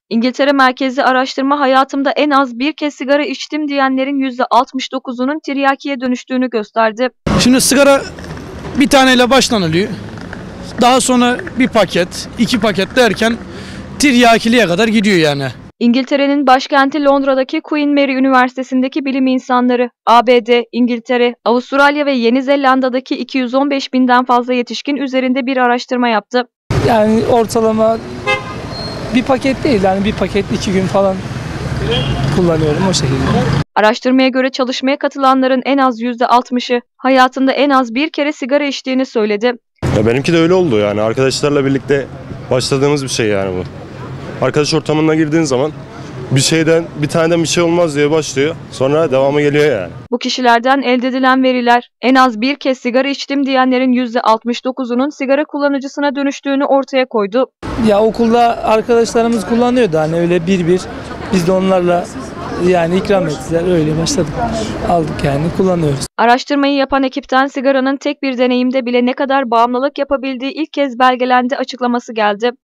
İngiltere merkezli araştırma hayatımda en az bir kez sigara içtim diyenlerin %69'unun tiryakiye dönüştüğünü gösterdi. Şimdi sigara bir taneyle başlanılıyor. Daha sonra bir paket, 2 paket derken tiryakiliğe kadar gidiyor yani. İngiltere'nin başkenti Londra'daki Queen Mary Üniversitesi'ndeki bilim insanları, ABD, İngiltere, Avustralya ve Yeni Zelanda'daki 215 binden fazla yetişkin üzerinde bir araştırma yaptı. Yani ortalama bir paket değil, yani bir paket 2 gün falan kullanıyorum o şekilde. Araştırmaya göre çalışmaya katılanların en az %60'ı hayatında en az bir kere sigara içtiğini söyledi. Ya benimki de öyle oldu yani. Arkadaşlarla birlikte başladığımız bir şey yani bu. Arkadaş ortamına girdiğin zaman bir taneden bir şey olmaz diye başlıyor. Sonra devamı geliyor yani. Bu kişilerden elde edilen veriler en az bir kez sigara içtim diyenlerin %69'unun sigara kullanıcısına dönüştüğünü ortaya koydu. Ya okulda arkadaşlarımız kullanıyordu, hani öyle bir biz de onlarla yani ikram ettiler, öyle başladık. Aldık yani, kullanıyoruz. Araştırmayı yapan ekipten sigaranın tek bir deneyimde bile ne kadar bağımlılık yapabildiği ilk kez belgelendi açıklaması geldi.